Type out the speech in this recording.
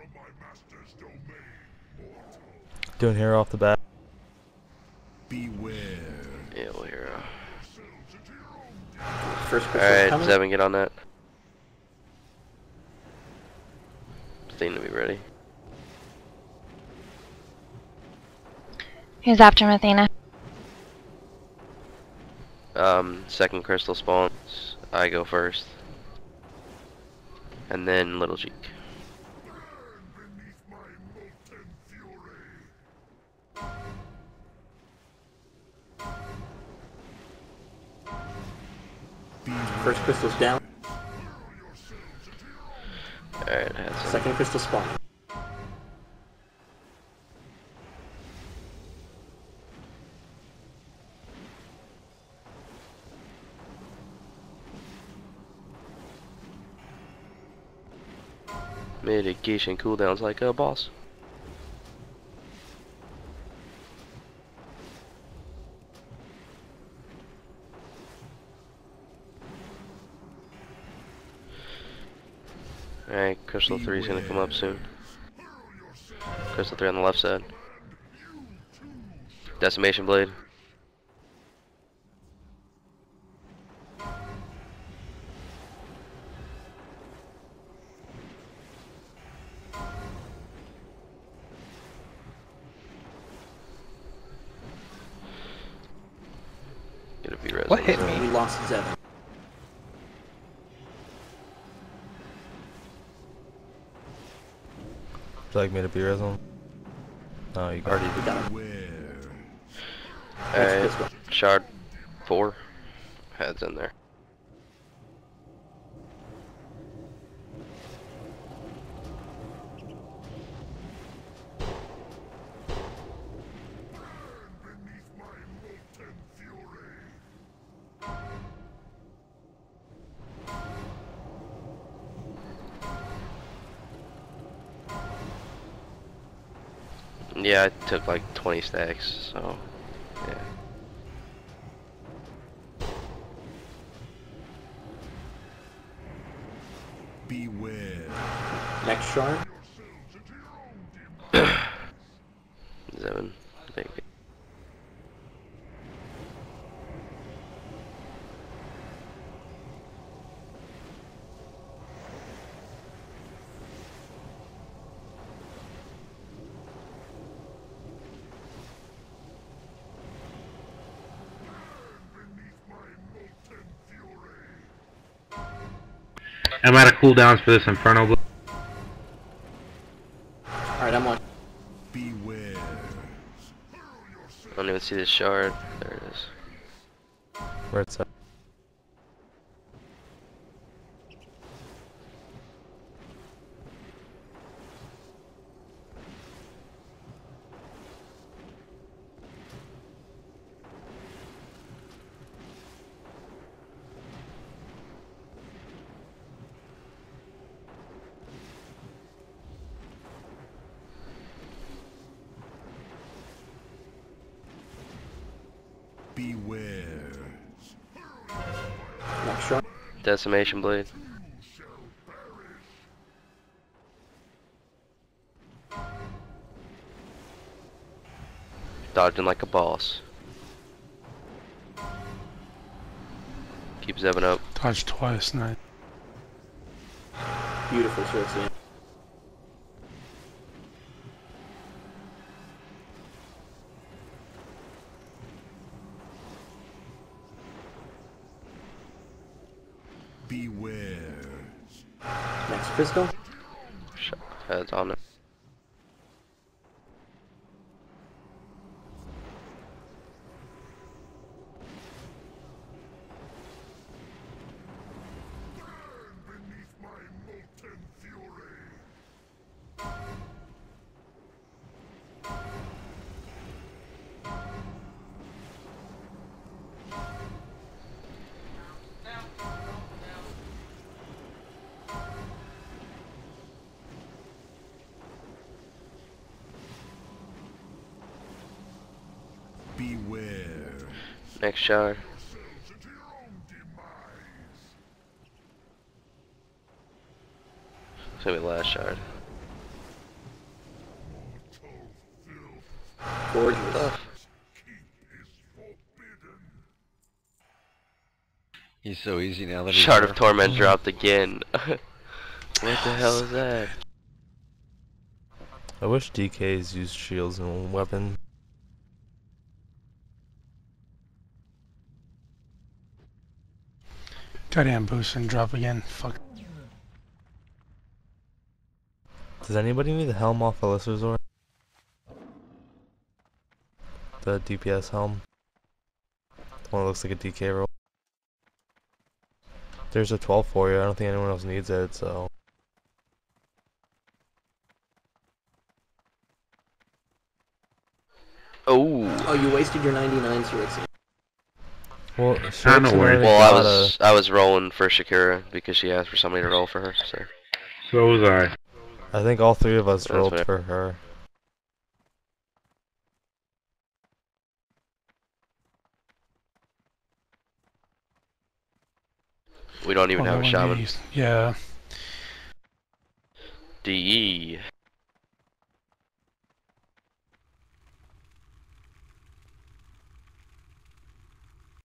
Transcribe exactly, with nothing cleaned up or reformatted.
Doing hero off the bat. Beware. Yeah, well, hero. First crystal's Alright, coming. Zevin, get on that. Seem to be ready. Who's after Mathena? Um, second crystal spawns. I go first. And then Little Cheek. First crystal's down. Alright, I had some. Second crystal spawn. Mitigation cooldowns like a boss. Alright, Crystal three is gonna come up soon. Crystal three on the left side. Decimation Blade. Gonna be res. What hit me? We lost Zevin. Would you like me to be res on? No, you got Already We got him. Beware. Alright, shard four. Heads in there. Yeah, I took like twenty stacks, so yeah. Beware. Next shard. Seven. I think. I'm out of cooldowns for this Inferno Blade. Alright, I'm on. Beware. I don't even see this shard. There it is. where it's at. Beware. Next shard. Decimation Blade. Dodging like a boss. Keep Zevin up. Dodge twice, nice. Beautiful Switzy. Beware. Next crystal. Sh- Heads on it. Beware. Next shard. It's gonna be the last shard. Gorgeous. Stuff. He's so easy now that he's Shard there. of Torment dropped again. What the hell is that? I wish D Ks used shields and weapons. Goddamn boost and drop again. Fuck. Does anybody need the helm off Elisazor? The D P S helm. The one that looks like a D K roll. There's a twelve for you. I don't think anyone else needs it, so. Oh. Oh, you wasted your ninety-nine, Sirixia. Well, I know where- Well, I was I was rolling for Shakira because she asked for somebody to roll for her. So. So was I. I think all three of us That's rolled fair. for her. We don't even Oh, have a that one shaman. is- Yeah. D E.